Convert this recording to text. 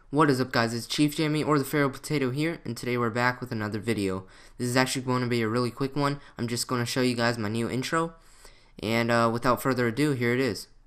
What is up, guys? It's ChiefJammy or the Pharaoh Potato here, and today we're back with another video. This is actually going to be a really quick one. I'm just going to show you guys my new intro, and without further ado, here it is.